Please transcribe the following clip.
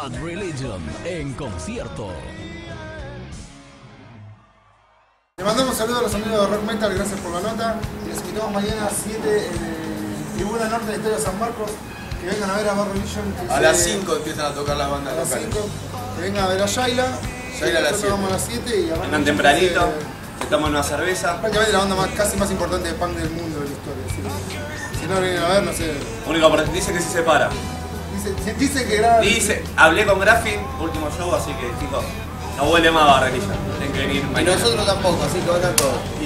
Bad Religion en concierto. Le mandamos saludos a los amigos de Rock Metal, gracias por la nota. Y les invitamos mañana a 7 en Tribuna Norte del Estadio San Marcos. Que vengan a ver a Bad Religion. A las 5 empiezan a tocar la banda. A las 5. Que vengan a ver a Yaila. Yaila a las 7. Vamos a las 7 y vengan tempranito, se toman una cerveza. Prácticamente la banda casi más importante de punk del mundo de la historia. Si no vienen a ver, no sé. Único, dice que sí se para. Dice que graba. Dice, hablé con Graffin, último show, así que chicos, no vuelve más a Bad Religion. Tienen que venir Y mañana. nosotros tampoco, así que vayan todos.